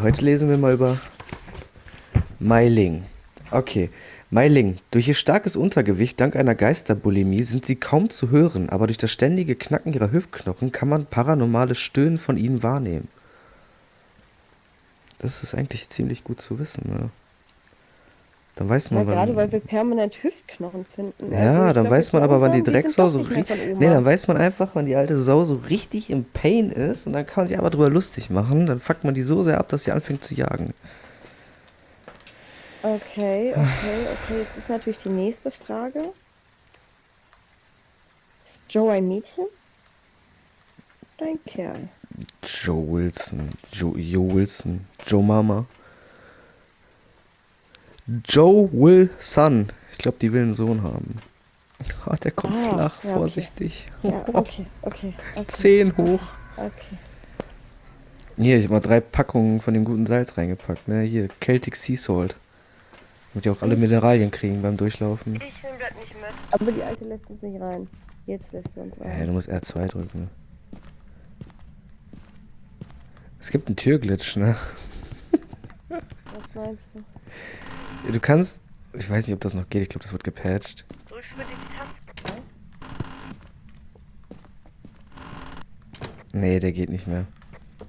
heute lesen wir mal über Mei Ling. Okay. Mei Ling. Durch ihr starkes Untergewicht dank einer Geisterbulimie sind sie kaum zu hören, aber durch das ständige Knacken ihrer Hüftknochen kann man paranormale Stöhnen von ihnen wahrnehmen. Das ist eigentlich ziemlich gut zu wissen, ne? Dann weiß Ja, man, gerade weil wann. wir permanent Hüftknochen finden. Also Ja, ich dann glaube, weiß jetzt man aber, wann die langsam, die sind Drecksau doch so nicht mehr richtig. von Nee, Oma. dann weiß man einfach, wann die alte Sau so richtig im Pain ist und dann kann man sich einfach drüber lustig machen. Dann fuckt man die so sehr ab, dass sie anfängt zu jagen. Okay. Jetzt ist natürlich die nächste Frage. Ist Joe ein Mädchen oder ein Kerl? Joe Wilson. Jo Wilson. Joe Mama. Joe Wilson. Ich glaube, die will einen Sohn haben. Oh, der kommt Ah, flach, ja, okay. vorsichtig. Ja, okay. 10 hoch. Okay. Hier, ich habe mal 3 Packungen von dem guten Salz reingepackt, ne? Hier, Celtic Sea Salt. Damit die auch alle Ich, Mineralien kriegen beim Durchlaufen. Ich nehme das nicht mit. aber die alte lässt uns nicht rein. Jetzt lässt sie uns Du rein. musst R2 drücken. Es gibt einen Türglitch, ne? Was meinst du? Du kannst. Ich weiß nicht, ob das noch geht. Ich glaube, das wird gepatcht. Drückst du bitte die Taste? Nee, der geht nicht mehr.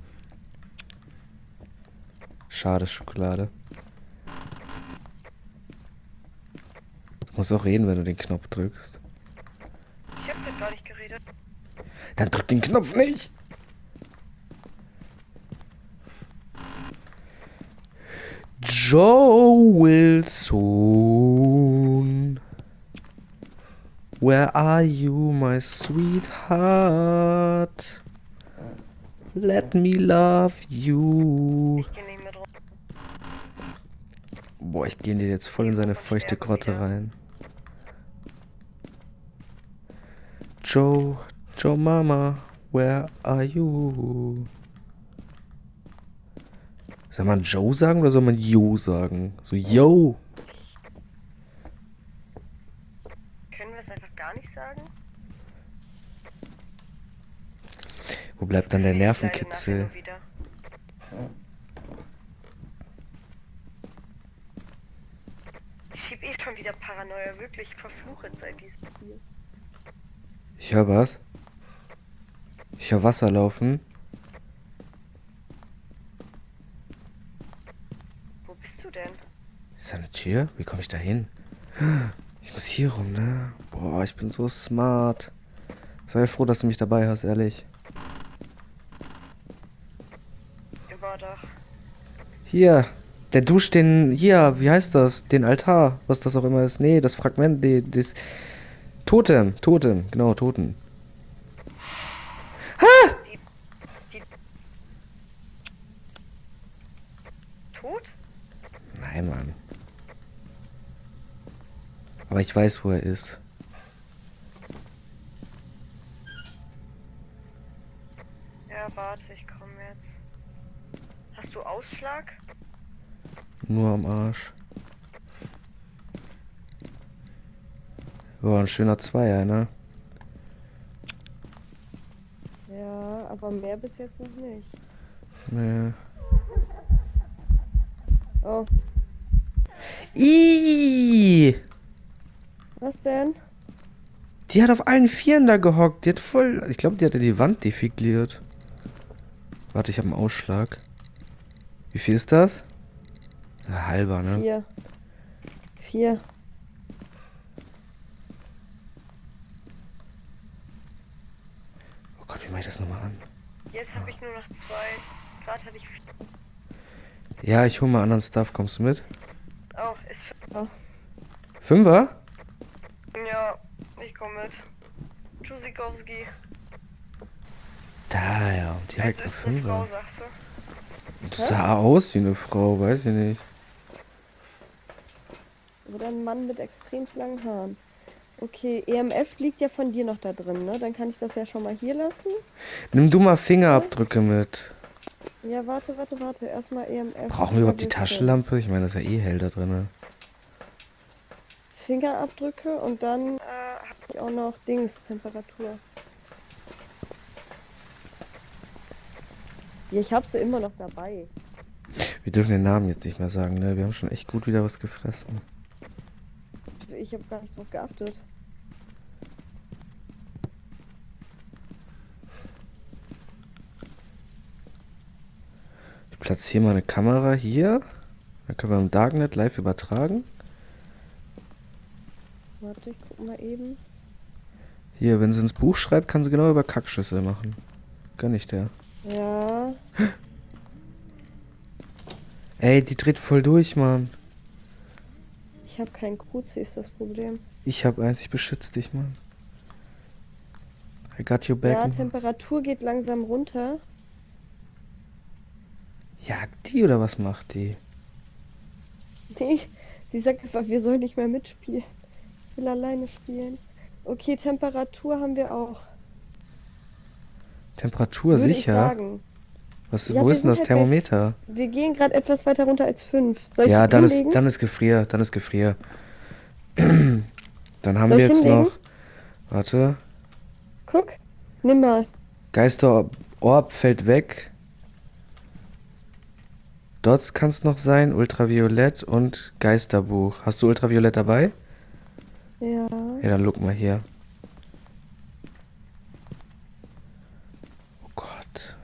Schade, Schokolade. Du musst auch reden, wenn du den Knopf drückst. Ich hab jetzt gar nicht geredet. Dann drück den Knopf nicht! Joe Wilson. Where are you, my sweetheart? Let me love you. Ich geh nicht mehr drauf. Boah, ich gehe dir jetzt voll in seine feuchte Grotte rein. Joe Mama, where are you? Soll man Joe sagen oder soll man Yo sagen? So, Yo! Können wir es einfach gar nicht sagen? Wo bleibt dann der Ich leide nachher Nervenkitzel? nur wieder. Ich schieb eh schon wieder Paranoia. Wirklich verflucht seit diesem Spiel. Ich höre was. Ich höre Wasser laufen. Wo bist du denn? Ist da eine Tür? Wie komme ich da hin? Ich muss hier rum, ne? Boah, ich bin so smart. Sei froh, dass du mich dabei hast, ehrlich. War doch. Hier, der Dusch, den, hier, wie heißt das? Den Altar, was das auch immer ist. Nee, das Fragment, das Totem, genau, Toten. Die. Tot? Nein, Mann. Aber ich weiß, wo er ist. Ja, warte, ich komme jetzt. Hast du Ausschlag? Nur am Arsch. Boah, ein schöner Zweier, ne? Ja, aber mehr bis jetzt noch nicht. Nee. Oh, Ih! was denn? Die hat auf allen Vieren da gehockt. Die hat voll. Ich glaube, die hatte die Wand defigliert. Warte, ich habe einen Ausschlag. Wie viel ist das? Ja, halber, ne? 4. Oh Gott, wie mache ich das nochmal an? Jetzt habe ich nur noch 2. Gerade hatte ich 4. Ja, ich hole mal anderen Stuff. Kommst du mit? Oh, ist. Oh, Fünfer? Ja, ich komme mit. Tschüssikowski. Da, ja. Direkt ein Also ist eine Frau, Fünfer. sagst du? Das sah aus wie eine Frau, weiß ich nicht. oder ein Mann mit extrem langen Haaren. Okay, EMF liegt ja von dir noch da drin, ne? Dann kann ich das ja schon mal hier lassen. Nimm du mal Fingerabdrücke mit. Ja, warte. Erstmal EMF. Brauchen wir überhaupt die Register. Taschenlampe? Ich meine, das ist ja eh hell da drin. Fingerabdrücke und dann habe ich auch noch Temperatur. Ja, ich habe sie immer noch dabei. Wir dürfen den Namen jetzt nicht mehr sagen, ne? Wir haben schon echt gut wieder was gefressen. Ich habe gar nicht drauf geachtet. Ich platziere mal eine Kamera hier. Dann können wir im Darknet live übertragen. Warte, ich guck mal eben. Hier, wenn sie ins Buch schreibt, kann sie genau über Kackschüsse machen. Gönn ich der. Ja. Ey, die dreht voll durch, Mann. Ich habe keinen Kruzi, ist das Problem. Ich hab eins, ich beschütze dich, Mann. I got your back. Ja, Mann. Temperatur geht langsam runter. Jagt die oder was macht die? Nee, sie sagt einfach, wir sollen nicht mehr mitspielen. Ich will alleine spielen. Okay, Temperatur haben wir auch. Temperatur Würde ich sicher? sagen. Was, Ja, wo wir ist denn das sind halt bei- Thermometer? Wir gehen gerade etwas weiter runter als 5. Soll ich Ja, hinlegen? dann ist Gefrier, dann ist Gefrier. Dann haben Soll wir ich jetzt hinlegen? noch. Warte. Guck, nimm mal. Geisterorb fällt weg. Dots kann es noch sein, Ultraviolett und Geisterbuch. Hast du Ultraviolett dabei? Ja. Ja, dann look mal hier. Oh Gott.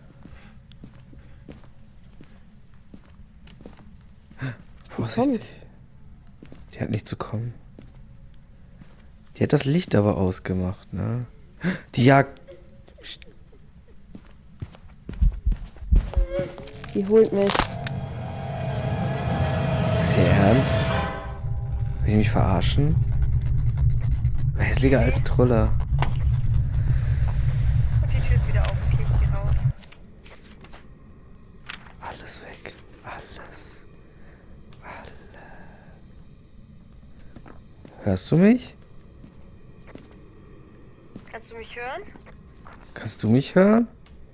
Vorsichtig. Die hat nicht zu kommen. Die hat das Licht aber ausgemacht, ne? Die jagt. Die holt mich. Ist ihr ernst? Will ich mich verarschen? Hässliche alte Troller. Und die Tür ist wieder auf. Okay, ich geh raus. Alles weg. Alles. Hörst du mich? Kannst du mich hören? Kannst du mich hören?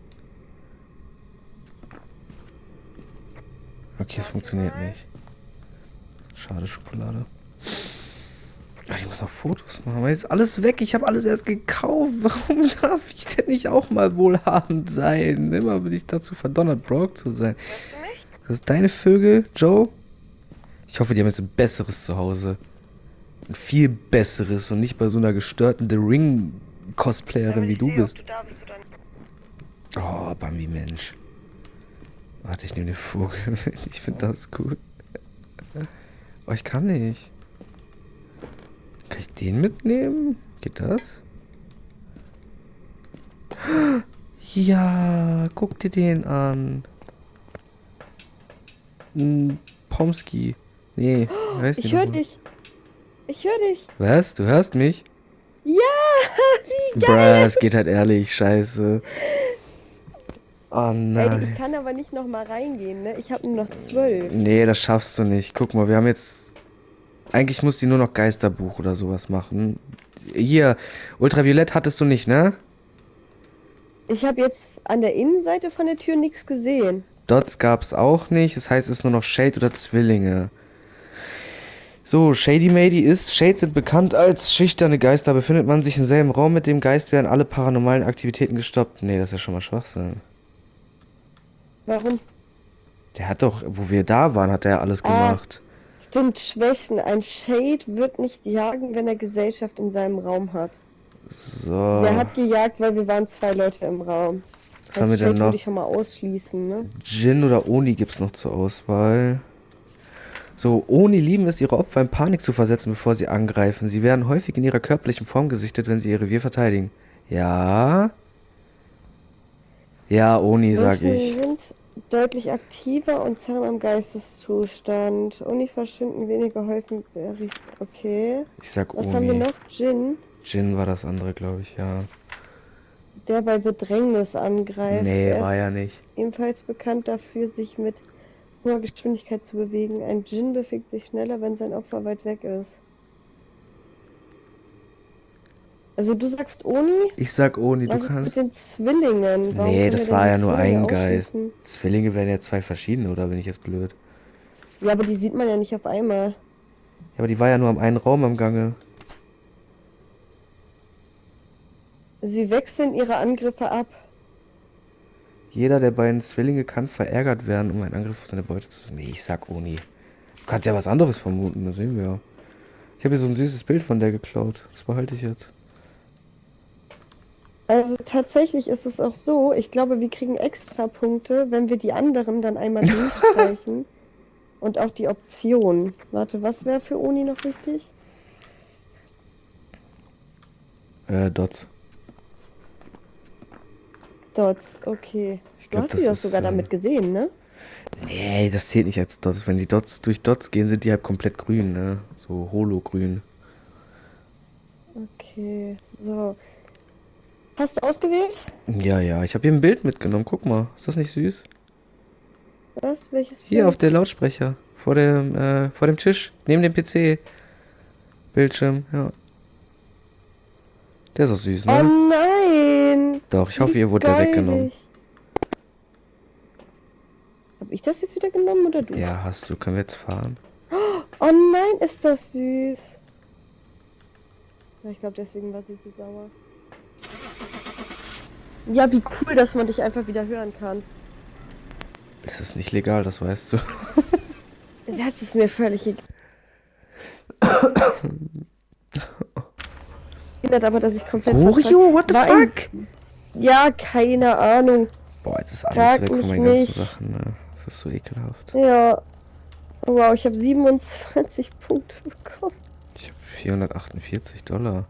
Okay, es funktioniert nicht. Schade Schokolade. Ja, ich muss noch Fotos machen. Aber jetzt ist alles weg. Ich habe alles erst gekauft. Warum darf ich denn nicht auch mal wohlhabend sein? Immer bin ich dazu verdonnert, broke zu sein. Hörst du mich? Das ist deine Vögel, Joe? Ich hoffe, die haben jetzt ein besseres Zuhause. Ein viel besseres und nicht bei so einer gestörten The Ring-Cosplayerin Damit wie ich du sehe, bist. ob du da bist oder nicht. Oh, Bambi, Mensch. Warte, ich nehme den Vogel mit. Ich finde das gut. Oh, ich kann nicht. Kann ich den mitnehmen? Geht das? Ja, guck dir den an. Pomsky. Nee, wie heißt Ich der höre nochmal? dich. Ich höre dich. Was? Du hörst mich? Ja, wie Bruh, es geht halt ehrlich, scheiße. Oh Ey, ich nein. kann aber nicht noch mal reingehen, ne? Ich habe nur noch 12. Nee, das schaffst du nicht. Guck mal, wir haben jetzt... Eigentlich muss die nur noch Geisterbuch oder sowas machen. Hier, Ultraviolett hattest du nicht, ne? Ich habe jetzt an der Innenseite von der Tür nichts gesehen. Dots gab's auch nicht. Das heißt, es ist nur noch Shade oder Zwillinge. So, Shady Mady ist... Shades sind bekannt als schüchterne Geister. Befindet man sich im selben Raum mit dem Geist, werden alle paranormalen Aktivitäten gestoppt. Nee, das ist ja schon mal Schwachsinn. Warum? Der hat doch... Wo wir da waren, hat er ja alles Ah. gemacht. Stimmt, Schwächen. Ein Shade wird nicht jagen, wenn er Gesellschaft in seinem Raum hat. So. Der hat gejagt, weil wir waren 2 Leute im Raum. Was haben wir Shade denn noch? würde ich schon mal ausschließen, ne? Jin oder Oni gibt's noch zur Auswahl. So, Oni lieben es, ihre Opfer in Panik zu versetzen, bevor sie angreifen. Sie werden häufig in ihrer körperlichen Form gesichtet, wenn sie ihr Revier verteidigen. Ja. Ja, Oni, sag Manche ich. sind deutlich aktiver und zerren am Geisteszustand. Uni verschwinden weniger häufig. Okay. Ich sag Was haben wir Oni. noch? Jin, Jin war das andere, glaube ich, ja. der bei Bedrängnis angreift. Nee, Er war ist ja nicht. ebenfalls bekannt dafür, sich mit hoher Geschwindigkeit zu bewegen. Ein Djinn bewegt sich schneller, wenn sein Opfer weit weg ist. Also du sagst Oni? Ich sag Oni, du Was ist mit kannst... den Zwillingen? Warum Nee, können das wir denn war die ja nur Zwillinge ein Geist. ausschließen? Zwillinge wären ja zwei verschiedene, oder bin ich jetzt blöd? Ja, aber die sieht man ja nicht auf einmal. Ja, aber die war ja nur am einen Raum am Gange. Sie wechseln ihre Angriffe ab. Jeder der beiden Zwillinge kann verärgert werden, um einen Angriff auf seine Beute zu... Nee, ich sag Uni. Du kannst ja was anderes vermuten, das sehen wir ja. Ich habe hier so ein süßes Bild von der geklaut. Das behalte ich jetzt. Also tatsächlich ist es auch so, ich glaube, wir kriegen extra Punkte, wenn wir die anderen dann einmal durchstreichen. Und auch die Option. Warte, was wäre für Uni noch wichtig? Dots. Dots, okay. Ich Du glaube, hast das die doch ist... sogar damit gesehen, ne? Nee, das zählt nicht als Dots. Wenn die Dots durch Dots gehen, sind die halt komplett grün, ne? So Holo-grün. Okay, so. Hast du ausgewählt? Ja, ja, ich habe hier ein Bild mitgenommen. Guck mal, ist das nicht süß? Was? Welches Hier auf Bild? der Lautsprecher. Vor dem Tisch. Neben dem PC. Bildschirm, ja. Der ist auch süß, Oh ne? nein! Doch, ich hoffe, Wie ihr wurde der weggenommen. geilig. Hab ich das jetzt wieder genommen oder du? Ja, hast du. Können wir jetzt fahren? Oh nein, ist das süß. Ja, ich glaube, deswegen war sie so sauer. Ja, wie cool, dass man dich einfach wieder hören kann. Es ist nicht legal, das weißt du. Das ist mir völlig egal. Hindert aber, dass ich komplett Oreo, what the war ein- fuck? Ja, keine Ahnung. Boah, jetzt ist alles Frag weg von mich meinen ganzen nicht. Sachen, ne? Das ist so ekelhaft. Ja. Wow, ich habe 27 Punkte bekommen. Ich habe 448 $.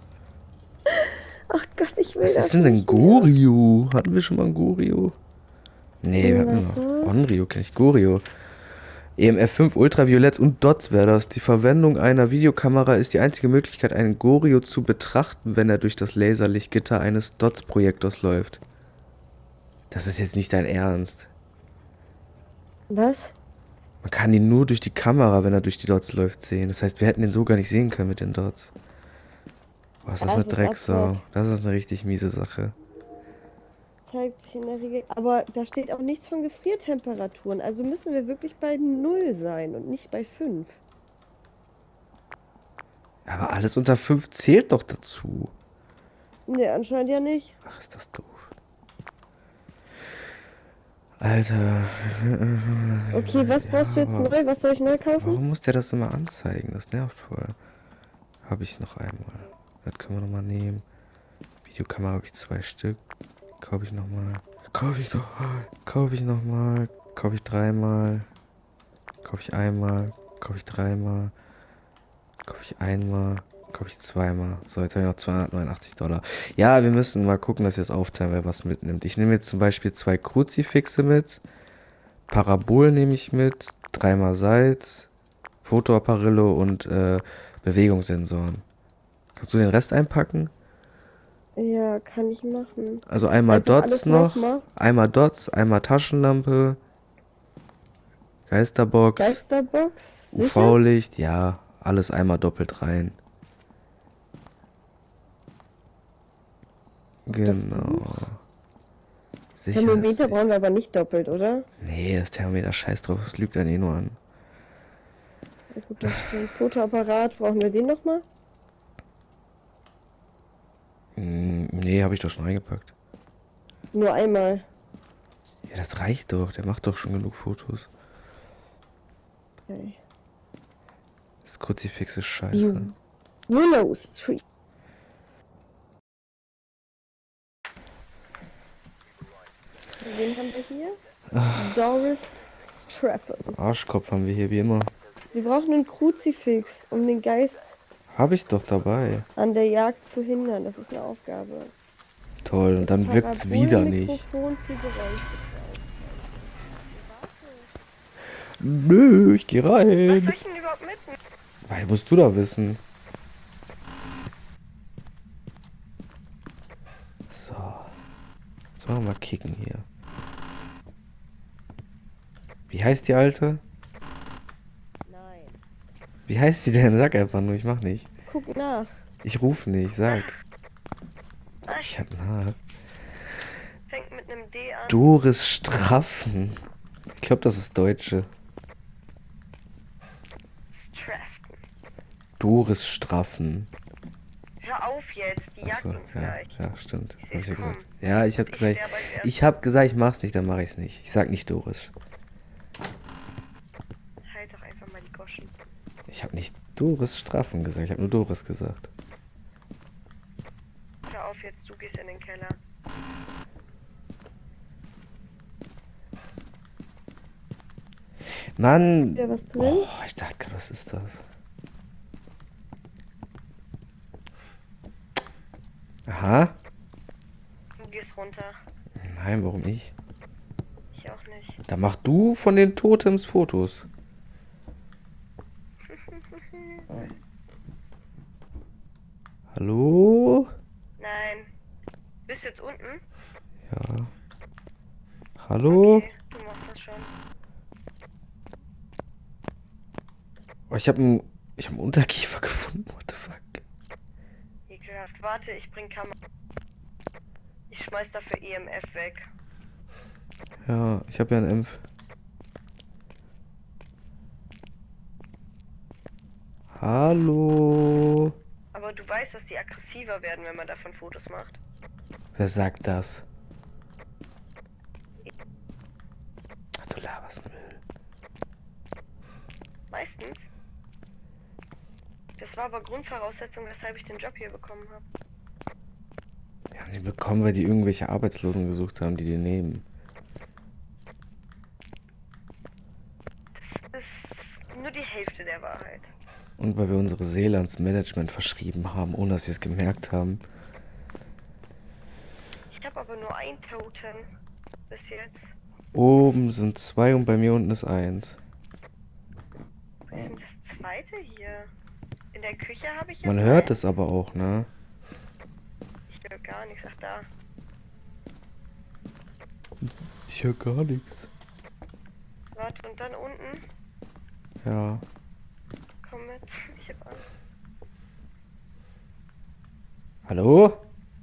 Ach Gott, ich will Was das ist denn nicht mehr. Gorio? Hatten wir schon mal ein Gorio? Nee, wir hatten Warte. noch Onryo, kenn ich. Gorio. EMF 5 Ultraviolett und Dots wäre das. Die Verwendung einer Videokamera ist die einzige Möglichkeit, einen Gorio zu betrachten, wenn er durch das Laserlichtgitter eines Dots-Projektors läuft. Das ist jetzt nicht dein Ernst. Was? Man kann ihn nur durch die Kamera, wenn er durch die Dots läuft, sehen. Das heißt, wir hätten den so gar nicht sehen können mit den Dots. Boah, ist das eine Das ist Drecksau. absurd. Das ist eine richtig miese Sache. Zeigt sich in der Regel. Aber da steht auch nichts von Gefriertemperaturen. Also müssen wir wirklich bei 0 sein und nicht bei 5. Aber alles unter 5 zählt doch dazu. Ne, anscheinend ja nicht. Ach, ist das doof. Alter. Okay, was brauchst du jetzt aber neu? Was soll ich neu kaufen? warum muss der das immer anzeigen? Das nervt voll. Habe ich noch einmal. Das können wir nochmal nehmen. Videokamera habe ich 2 Stück. Kaufe ich nochmal. Kaufe ich nochmal. Kaufe ich dreimal. Kaufe ich einmal. Kaufe ich dreimal. Kaufe ich einmal. Kaufe ich zweimal. So, jetzt habe ich noch 289 $. Ja, wir müssen mal gucken, dass ihr es aufteilen, wer was mitnimmt. Ich nehme jetzt zum Beispiel 2 Kruzifixe mit. Parabol nehme ich mit. 3-mal Salz. Fotoapparillo und Bewegungssensoren. Kannst du den Rest einpacken? Ja, kann ich machen. Also einmal Einfach Dots alles noch. nochmal. Einmal Dots, einmal Taschenlampe. Geisterbox. Geisterbox? Sicher? UV-Licht, ja. Alles einmal doppelt rein. das Genau. Sicher. Thermometer brauchen wir aber nicht doppelt, oder? Nee, das Thermometer, scheiß drauf, das lügt einen eh nur an. Ja, gut, das stimmt. Fotoapparat, brauchen wir den nochmal? Nee, habe ich doch schon eingepackt. Nur einmal. Ja, das reicht doch, der macht doch schon genug Fotos. Okay. Das Kruzifix ist scheiße. Willow Street. Wen haben wir hier? Doris Strappen. Arschkopf haben wir hier wie immer. Wir brauchen einen Kruzifix, um den Geist Habe ich doch dabei. an der Jagd zu hindern. Das ist eine Aufgabe. Toll, und dann wirkt's wieder nicht. Parabolmikrofon für Geräusche. Nö, ich geh Was soll rein. ich denn überhaupt mitnehmen? Weil musst du da wissen. So. Sollen wir mal kicken hier. Wie heißt die Alte? Nein. Wie heißt sie denn? Sag einfach nur, ich mach nicht. Guck nach. Ich ruf nicht, sag. Ich hab nach. Fängt mit einem D an. Doris Straffen. Ich glaube, das ist Deutsche. Straften. Doris Straffen. Hör auf. auf jetzt, die jagt Achso, uns ja, gleich. ja, stimmt. Ich Hab ich ja seh's kommen. gesagt. Ja, ich hab Ich gesagt, sterbe als erstes. ich hab gesagt, ich mach's nicht, dann mach ich's nicht. Ich sag nicht Doris. Halt doch einfach mal die Goschen. Ich hab nicht Doris Strafen gesagt, ich hab nur Doris gesagt. Hör auf jetzt, du gehst in den Keller. Mann! Wieder was drin? Oh, ich dachte gerade, was ist das? Aha. Du gehst runter. Nein, warum ich? Ich auch nicht. Da mach du von den Totems Fotos. Hallo? Nein. Bist du jetzt unten? Ja. Hallo? Okay, du machst das schon. Oh, ich hab einen Unterkiefer gefunden. What the fuck? Ekelhaft. Warte, ich bring Kamera. Ich schmeiß dafür EMF weg. Ja, ich habe ja einen Impf. Hallo? Aber du weißt, dass die aggressiver werden, wenn man davon Fotos macht. Wer sagt das? Ach, du laberst Müll. Meistens. Das war aber Grundvoraussetzung, weshalb ich den Job hier bekommen habe. Wir haben die bekommen, weil die irgendwelche Arbeitslosen gesucht haben, die die nehmen. Das ist nur die Hälfte der Wahrheit. Und weil wir unsere Seele ans Management verschrieben haben, ohne dass wir es gemerkt haben. Ich habe aber nur ein Totem bis jetzt. Oben sind 2 und bei mir unten ist 1. Was ist denn das zweite hier? In der Küche habe ich jetzt Man hört eins. es aber auch, ne? Ich höre gar nichts. Ach da. Ich höre gar nichts. Warte, und dann unten. Ja. Komm mit. Ich hab Angst. Hallo?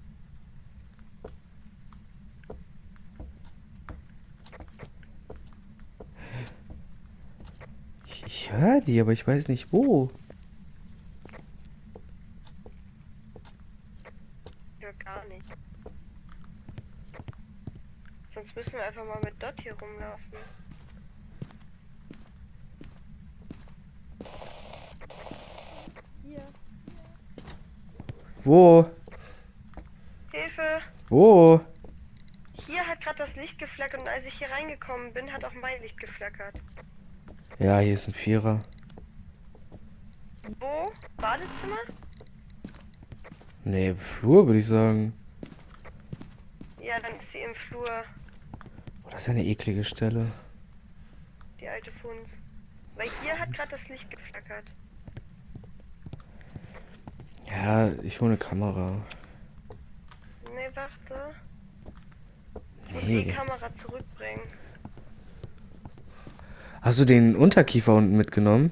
Ich höre die, aber ich weiß nicht wo. Ich höre gar nichts. Sonst müssen wir einfach mal mit Dot hier rumlaufen. Hier. Wo? Hilfe! Wo? Hier hat gerade das Licht geflackert und als ich hier reingekommen bin, hat auch mein Licht geflackert. Ja, hier ist ein Vierer. Wo? Badezimmer? Nee, Flur würde ich sagen. Ja, dann ist sie im Flur, Oh, das ist eine eklige Stelle. die alte Funz. Weil hier hat gerade das Licht geflackert. Ja, ich hole eine Kamera. Nee, warte. Ich muss die Nee. Kamera zurückbringen. Hast du den Unterkiefer unten mitgenommen?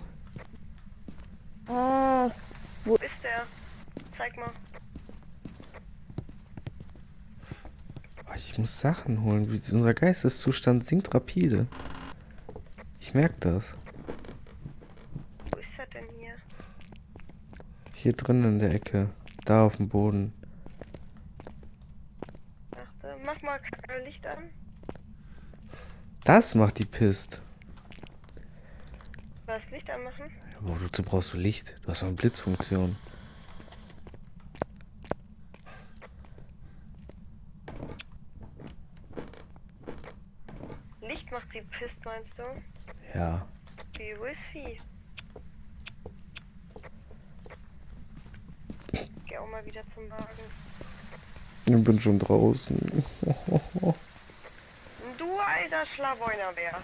Ah, Wo ist der? Zeig mal. Oh, ich muss Sachen holen. Unser Geisteszustand sinkt rapide. Ich merke das. Wo ist er denn hier? Hier drin in der Ecke. Da auf dem Boden. Warte, mach mal Licht an. Das macht die Pist. Was, Licht anmachen? Wozu brauchst du Licht? Du hast doch eine Blitzfunktion. Licht macht sie pisst, meinst du? Ja. Wie, wo ist sie? Geh auch mal wieder zum Wagen. Ich bin schon draußen. Du alter Schlaweunerbär.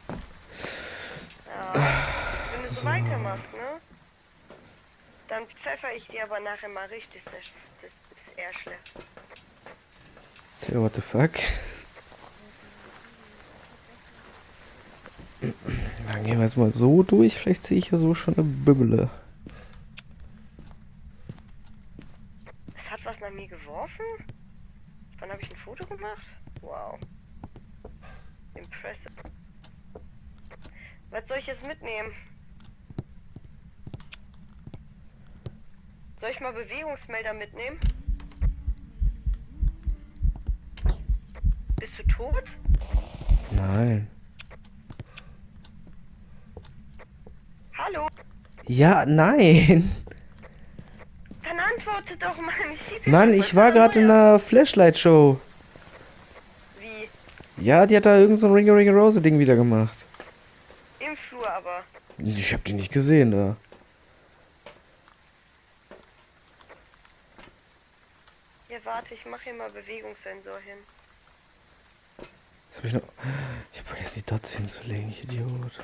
Ja, wenn du so weitermachst, ne? Dann pfeffer ich dir aber nachher mal richtig das Ärschle. Tja, what the fuck? Dann gehen wir jetzt mal so durch. Vielleicht sehe ich ja so schon eine Bibble. Es hat was nach mir geworfen? Wann habe ich ein Foto gemacht? Wow. Impressive. Was soll ich jetzt mitnehmen? Soll ich mal Bewegungsmelder mitnehmen? Bist du tot? Nein. Hallo? Ja, nein. Dann antworte doch mal. Mann, ich war gerade in einer Flashlight-Show. Wie? Ja, die hat da irgend so ein Ringe-Ringe-Rose-Ding wieder gemacht. Im Flur aber. Ich hab die nicht gesehen da. Ja, warte, ich mache hier mal Bewegungssensor hin. Das hab ich noch. Ich hab vergessen, die Dots hinzulegen, ich Idiot.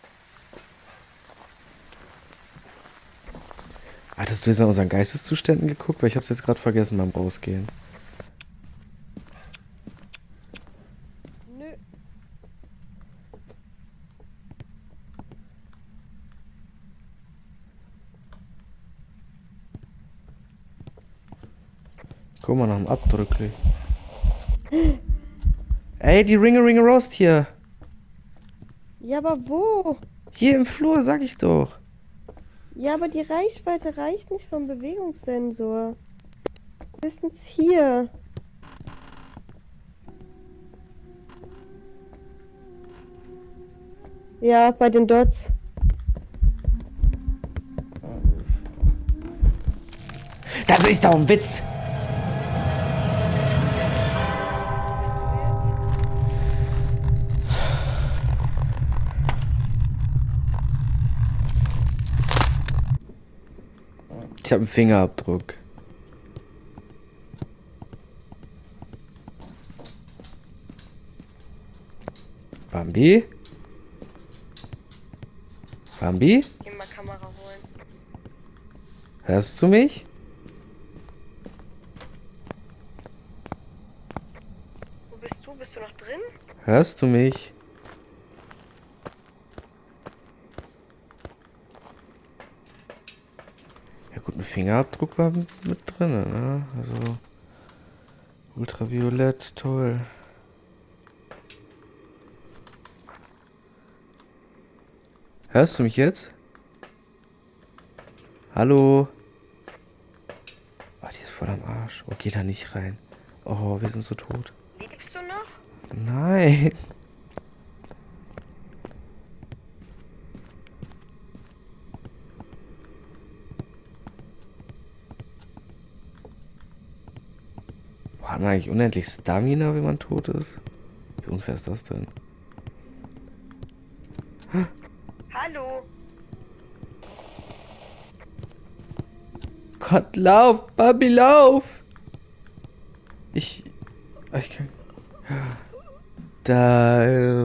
Hattest du jetzt an unseren Geisteszuständen geguckt? Weil ich hab's jetzt gerade vergessen beim Rausgehen. Nö. Guck mal nach dem Abdrückli. Ey, die Ringe-Ringe-Roast hier. Ja, aber wo? Hier im Flur, sag ich doch. Ja, aber die Reichweite reicht nicht vom Bewegungssensor. Höchstens hier. Ja, bei den Dots. Das ist doch ein Witz. Ich habe einen Fingerabdruck. Bambi? Bambi? Geh mal Kamera holen. Hörst du mich? Wo bist du? Bist du noch drin? Hörst du mich? Ja gut, ein Fingerabdruck war mit drin, ne? Also Ultraviolett, toll. Hörst du mich jetzt? Hallo? Oh, die ist voll am Arsch. Oh, geht da nicht rein. Oh, wir sind so tot. Lebst du noch? Nein. Boah, hat man eigentlich unendlich Stamina, wenn man tot ist? Wie unfair ist das denn? Hallo? Gott, lauf! Babi, lauf! Ich kann... Da...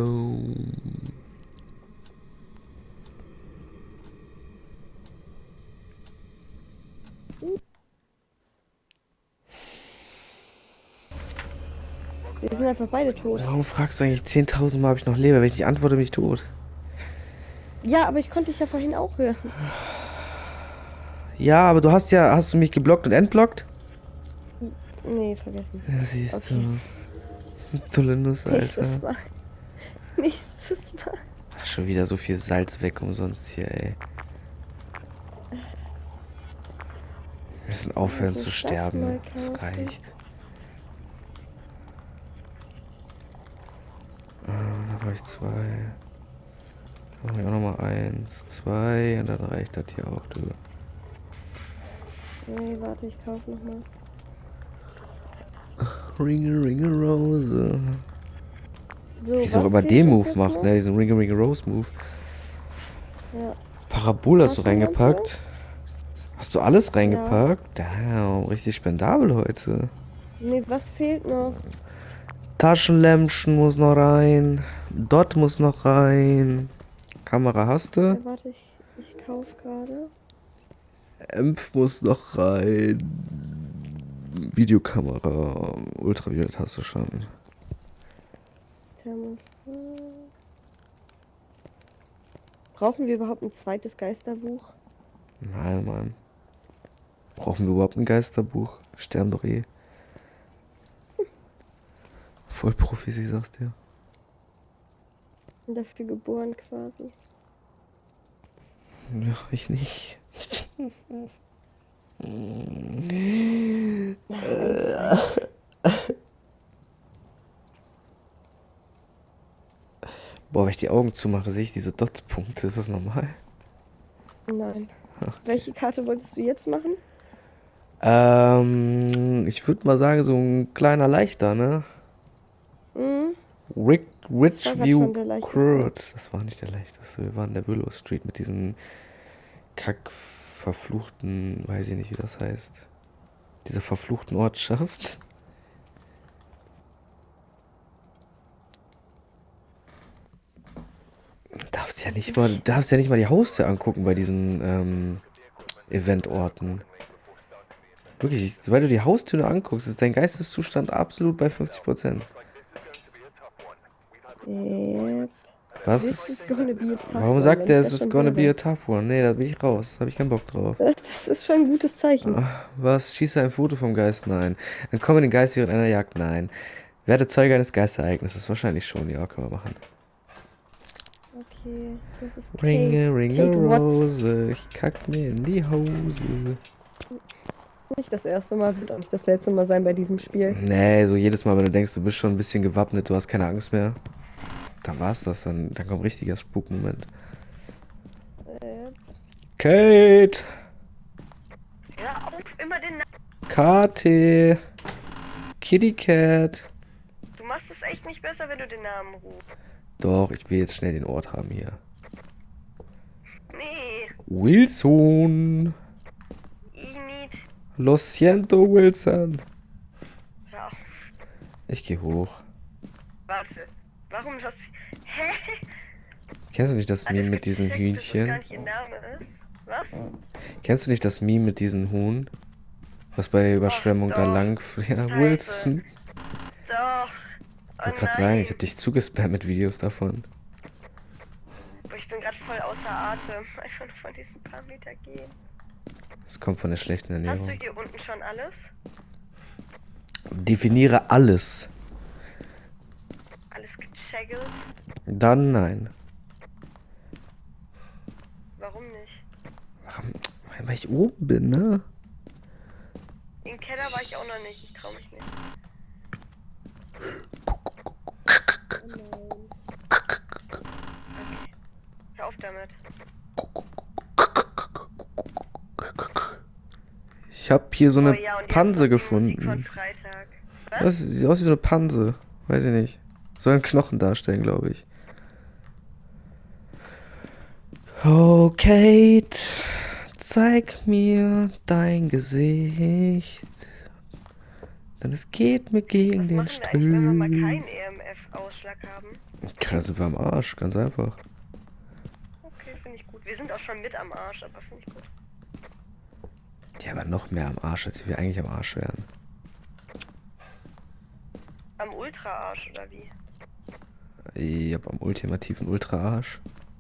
Wir sind einfach beide tot. Warum fragst du eigentlich 10.000 Mal, ob ich noch lebe? Wenn ich nicht antworte, bin ich tot. Ja, aber ich konnte dich ja vorhin auch hören. Ja, aber hast du mich geblockt und entblockt? Nee, vergessen. Ja, siehst Okay. du. Tolle Nuss, Nächstes Alter. Mal. Nächstes Mal. Ach, schon wieder so viel Salz weg umsonst hier, ey. Wir müssen aufhören muss zu das sterben. mal Es kaufen. reicht. Da habe ich 2. Dann habe ich auch nochmal 1, 2 und dann reicht das hier auch, du. Nee, warte, ich kaufe nochmal. Ringe, Ringe, Rose. So, Wie auch was immer fehlt den uns Move jetzt macht, noch? ne? Diesen Ringe, Ringe, Rose Move. Ja. Parabol hast du Taschenlampe? reingepackt. Hast du alles reingepackt? Damn, richtig spendabel heute. Nee, was fehlt noch? Taschenlämpchen muss noch rein. Dot muss noch rein. Kamera hast du? Ja, warte, ich kaufe gerade. Empf muss noch rein. Videokamera. Ultraviolett hast du schon. Thermostat. Brauchen wir überhaupt ein zweites Geisterbuch? Nein, Mann. Brauchen wir überhaupt ein Geisterbuch? Sterben doch eh. Voll Profis, ich sag's dir. Bin dafür geboren quasi. Ja, ich nicht. Boah, wenn ich die Augen zumache, sehe ich diese Dotspunkte. Ist das normal? Nein. Welche Karte wolltest du jetzt machen? Ich würde mal sagen, so ein kleiner Leichter, ne? Mhm. Das war grad Ridgeview schon der leichteste. Court. Das war nicht der leichteste. Wir waren in der Willow Street mit diesen verfluchten, weiß ich nicht, wie das heißt. Diese verfluchten Ortschaft. Darfst ja nicht mal die Haustür angucken bei diesen Eventorten. Wirklich, sobald du die Haustür anguckst, ist dein Geisteszustand absolut bei 50%. Yep. Was? This is gonna be a tough Warum one, sagt wenn der, ich es das ist schon gonna be a höre. tough one? Nee, da bin ich raus. Habe ich keinen Bock drauf. Das ist schon ein gutes Zeichen. Was? Schieße ein Foto vom Geist? Nein. Entkomme den Geist während einer Jagd? Nein. Werde Zeuge eines Geistereignisses? Wahrscheinlich schon. Ja, können wir machen. Okay, das ist Kate. Ringe, Ringe, Kate Watts. Rose. Ich kack mir in die Hose. Nicht das erste Mal, wird auch nicht das letzte Mal sein bei diesem Spiel. Nee, so jedes Mal, wenn du denkst, du bist schon ein bisschen gewappnet, du hast keine Angst mehr. Dann war's das. Dann kommt richtiger Spukmoment. Kate! Hör auf, immer den Namen. Kate! Kitty Cat! Du machst es echt nicht besser, wenn du den Namen rufst. Doch, ich will jetzt schnell den Ort haben hier. Nee, Wilson! Init. Lo siento, Wilson! Hör auf. Ich geh hoch. Warte. Warum das? Hä? Kennst du nicht das Meme mit diesen Dass das Hühnchen? gar nicht ihr Name ist? Was? Kennst du nicht das Meme mit diesen Huhn? Was bei Überschwemmung da doch. lang... Ja, Scheiße. Wilson! Doch. Ich wollte gerade sagen, ich hab dich zugespammt mit Videos davon. Boah, ich bin gerade voll außer Atem. Einfach nur von diesen paar Meter gehen. Das kommt von der schlechten Hast du Ernährung. hier unten schon alles? Definiere alles. Alles gecheckt? Dann nein. Warum nicht? Weil ich oben bin, ne? Im Keller war ich auch noch nicht. Ich trau mich nicht. Okay. Hör auf damit. Ich hab hier so eine Oh ja, und jetzt Panse kommt die Musik von gefunden. Freitag. Das sieht aus wie so eine Panse. Weiß ich nicht. Soll einen Knochen darstellen, glaube ich. Oh, Kate, zeig mir dein Gesicht. Denn es geht mir gegen Was den machen wir eigentlich, wenn wir mal Strich. keinen EMF-Ausschlag haben? Ja, da sind wir am Arsch, ganz einfach. Okay, finde ich gut. Wir sind auch schon mit am Arsch, aber finde ich gut. Ja, aber noch mehr am Arsch, als wir eigentlich am Arsch wären. Am Ultra-Arsch, oder wie? Ich hab am ultimativen Ultra-Arsch.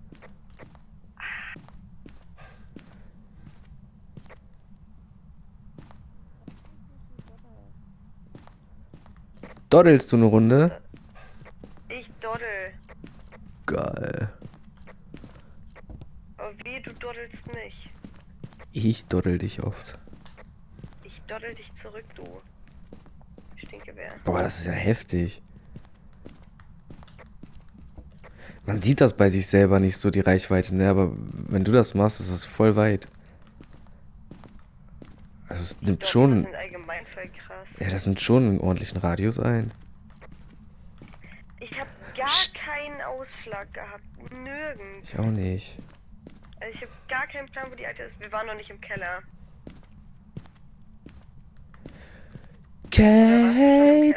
Doddelst du eine Runde? Ich doddel. Geil. Aber wie, du doddelst nicht. Ich doddel dich oft. Ich doddel dich zurück, du. Stinkebär. Boah, das ist ja heftig. Man sieht das bei sich selber nicht so, die Reichweite, ne? Aber wenn du das machst, ist das voll weit. Also es nimmt Doddel schon, sind allgemein voll krass. ja, das nimmt schon einen ordentlichen Radius ein. Ich habe gar Psst. keinen Ausschlag gehabt. Nirgends. Ich auch nicht. Also ich habe gar keinen Plan, wo die alte ist. Wir waren noch nicht im Keller. Kate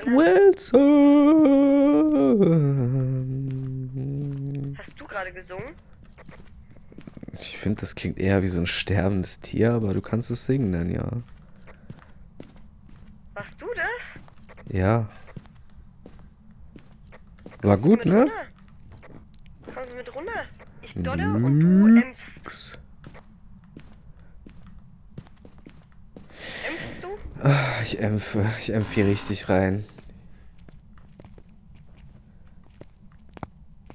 Wilson. Hast du gerade gesungen? Ich finde, das klingt eher wie so ein sterbendes Tier, aber du kannst es singen dann, ja. Warst du das? Ja. War Kommst du gut, mit ne? runter? Kommst du mit runter? Ich dodde und du ämpfst. Ämpfst du? Ah, ich empfe hier richtig rein.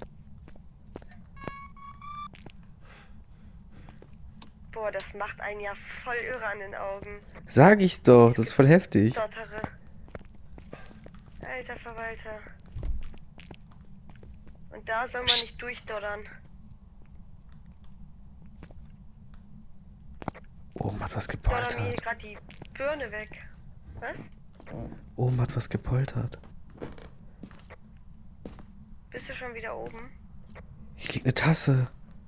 Boah, das macht einen ja Ja, voll irre an den Augen. Sag ich doch, das ist voll heftig. Dottere. Alter Verwalter. Und da soll man nicht durchdoddern. Oben hat was Dodder mir hier gepoltert. gerade die Birne weg. Was? Oben hat was gepoltert. Bist du schon wieder oben? Hier liegt eine Tasse.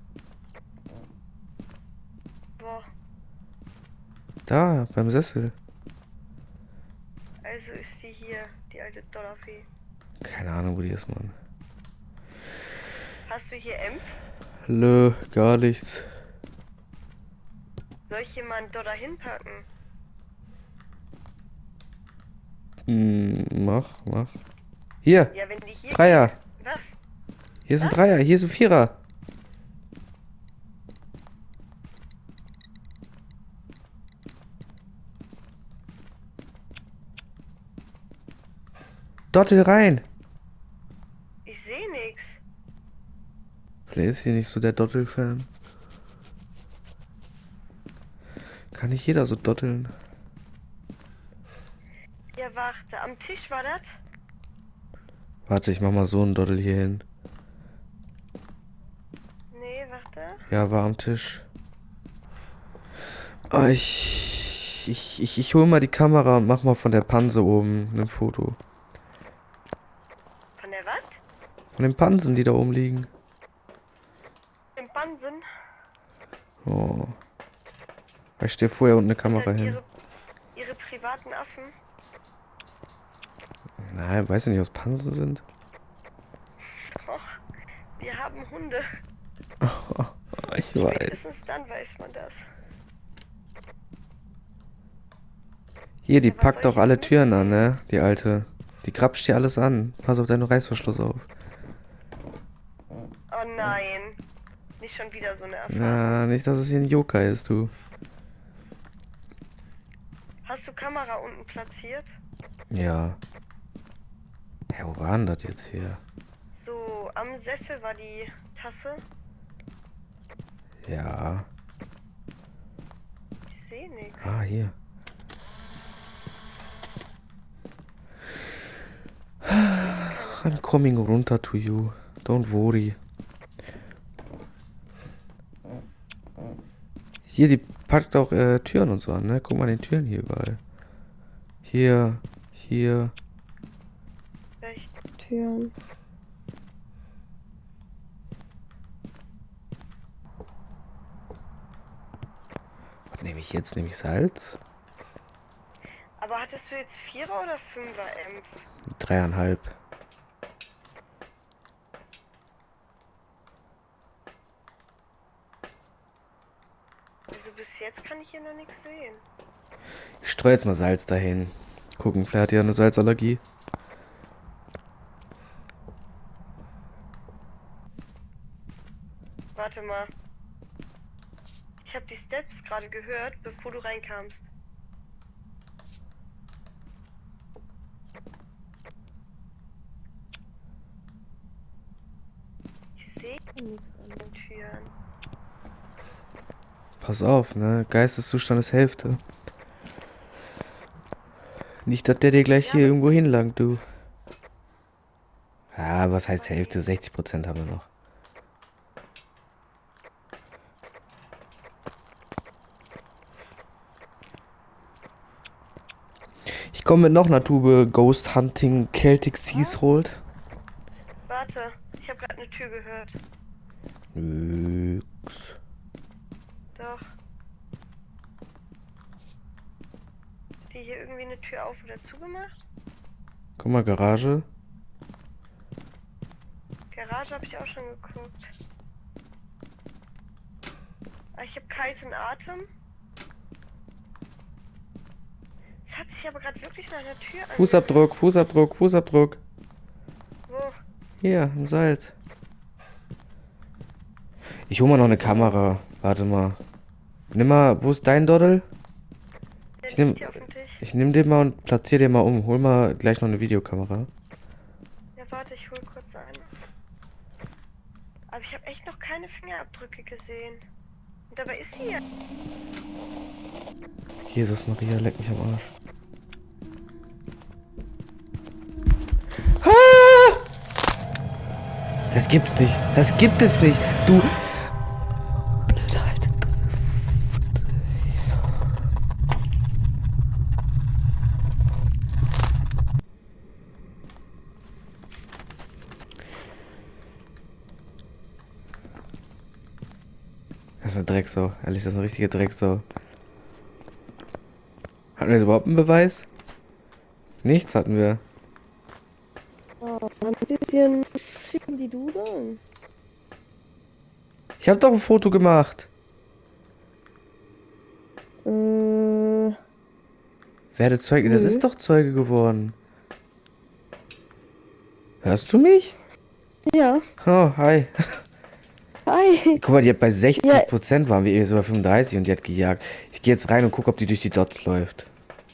Boah. Da, beim Sessel. Also ist sie hier, die alte Dollarfee. Keine Ahnung, wo die ist, Mann. Hast du hier Emp? Nö, gar nichts. Soll ich hier mal einen Dodder hinpacken? Mach. Hier, Ja, wenn die hier... Dreier. Was? Hier ist ein Was? Dreier, hier ist ein Vierer. Dottel rein. Ich sehe nichts. Vielleicht ist hier nicht so der Dottel-Fan. Kann nicht jeder so dotteln. Ja, warte. Am Tisch war das? Warte, ich mach mal so einen Dottel hier hin. Nee, warte. Ja, war am Tisch. Ah, ich hol mal die Kamera und mach mal von der Panse oben ein Foto. Von der was? Von den Pansen, die da oben liegen. Im Bansen? Oh. Ich stehe vorher unten eine Kamera Sind das hin. ihre privaten Affen? Nein, weiß ich nicht, was Pansen sind. Och, wir haben Hunde. Ich weiß. Spätestens dann weiß man das. Hier, die Ja, was packt soll auch ich alle denn Türen an, ne? Die alte. Die krapscht hier alles an. Pass auf deinen Reißverschluss auf. Oh nein. Nicht schon wieder so eine Erfahrung. Na, nicht, dass es hier ein Joker ist, du. Hast du Kamera unten platziert? Ja. Hä, wo war denn das jetzt hier? So, am Sessel war die Tasse. Ja. Ich sehe nichts. Ah, hier. I'm coming runter to you. Don't worry. Hier, die packt auch Türen und so an, ne? Guck mal den Türen hier überall. Hier, hier. Vielleicht. Türen. Was nehme ich jetzt? Nehme ich Salz? Aber hattest du jetzt 4er oder 5er Amp? 3,5. Also bis jetzt kann ich hier noch nichts sehen. Ich streue jetzt mal Salz dahin. Gucken, vielleicht hat ja eine Salzallergie. Warte mal. Ich habe die Steps gerade gehört, bevor du reinkamst. Ich sehe nichts an den Türen. Pass auf, ne? Geisteszustand ist Hälfte. Nicht, dass der dir gleich hier irgendwo hinlangt, du. Ja, was heißt Hälfte? 60% haben wir noch. Ich komme mit noch einer Tube Ghost Hunting Celtic Seas Hold. Warte, ich habe gerade eine Tür gehört. Nix. Doch. Hat die hier irgendwie eine Tür auf oder zugemacht? Guck mal, Garage. Garage habe ich auch schon geguckt. Aber ich habe kalten Atem. Es hat sich aber gerade wirklich nach einer Tür Fußabdruck, Fußabdruck, Fußabdruck. Wo? Hier, ein Salz. Ich hol mal noch eine Kamera. Warte mal. Nimm mal, wo ist dein Doddel? Der Ich nehm- liegt hier auf dem Tisch. Ich nehm den mal und platziere den mal um. Hol mal gleich noch eine Videokamera. Ja, warte, ich hol kurz eine. Aber ich habe echt noch keine Fingerabdrücke gesehen. Und dabei ist sie ja. Jesus Maria, leck mich am Arsch. Ah! Das gibt's nicht. Das gibt es nicht. Du... Blöde alte... Das ist eine Drecksau. Ehrlich, das ist eine richtige Drecksau. Hatten wir jetzt überhaupt einen Beweis? Nichts hatten wir. Oh, ein bisschen schicken die Dudeln. Ich habe doch ein Foto gemacht. Werde Zeuge. Das Nö. ist doch Zeuge geworden. Hörst du mich? Ja. Oh, hi. Hi. Guck mal, die hat bei 60% waren wir so bei 35 und die hat gejagt. Ich gehe jetzt rein und gucke, ob die durch die Dots läuft.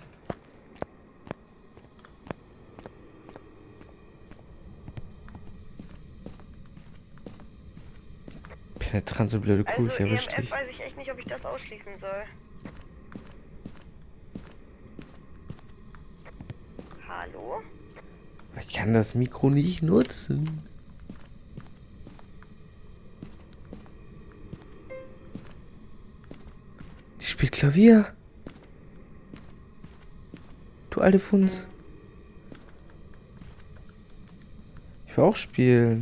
Penetrante blöde Kuh, ich Also erwischt EMF dich. weiß ich echt nicht, ob ich das ausschließen soll. Hallo? Ich kann das Mikro nicht nutzen. Die spielt Klavier. Du alte Funz. Ich will auch spielen.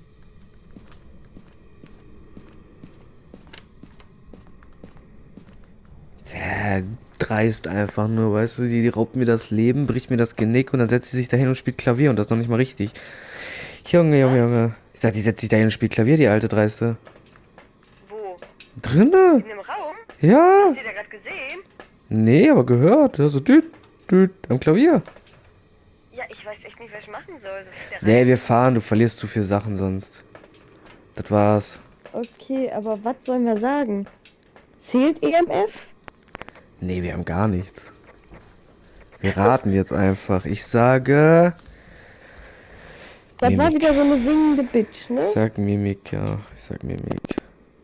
Ja, dreist einfach nur, weißt du, die raubt mir das Leben, bricht mir das Genick und dann setzt sie sich dahin und spielt Klavier und das noch nicht mal richtig. Junge, Junge, Junge. Ich sag, die setzt sich dahin und spielt Klavier, die alte Dreiste. Wo? Drinne? In dem Raum? Ja. Hast du da gerade gesehen? Nee, aber gehört. Also düt, düt, am Klavier. Ja, ich weiß echt nicht, was ich machen soll. Das ist der Nee, wir fahren, du verlierst zu viel Sachen sonst. Das war's. Okay, aber was sollen wir sagen? Zählt EMF? Nee, wir haben gar nichts. Wir raten jetzt einfach. Ich sage... Das war Mimik. wieder so eine singende Bitch, ne? Ich sag Mimik, ja. Ich sag Mimik.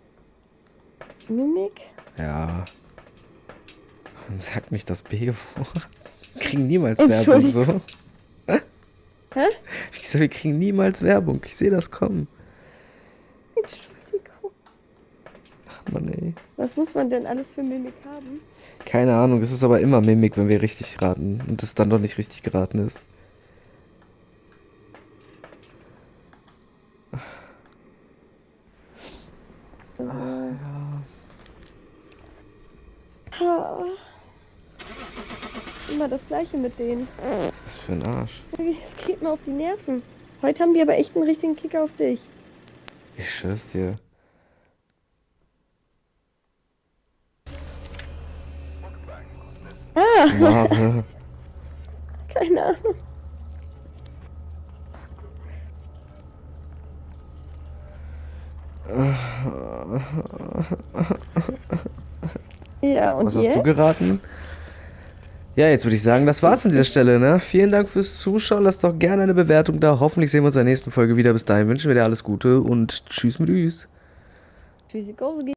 Mimik? Ja. Und sag nicht das B-Wort. Wir kriegen niemals Werbung so. Hä? Ich sag, wir kriegen niemals Werbung. Ich sehe das kommen. Entschuldigung. Ach Mann, ey. Was muss man denn alles für Mimik haben? Keine Ahnung, es ist aber immer Mimik, wenn wir richtig raten. Und es dann doch nicht richtig geraten ist. Ah. Immer das gleiche mit denen. Was ist das für ein Arsch? Es geht mir auf die Nerven. Heute haben die aber echt einen richtigen Kick auf dich. Ich schwör's dir. Ah, Mare. keine Ahnung. Ja, und Was hast du jetzt? geraten? Ja, jetzt würde ich sagen, das war's an dieser Stelle, ne? Vielen Dank fürs Zuschauen. Lasst doch gerne eine Bewertung da. Hoffentlich sehen wir uns in der nächsten Folge wieder. Bis dahin wünschen wir dir alles Gute und tschüss mit Üs. Tschüssi,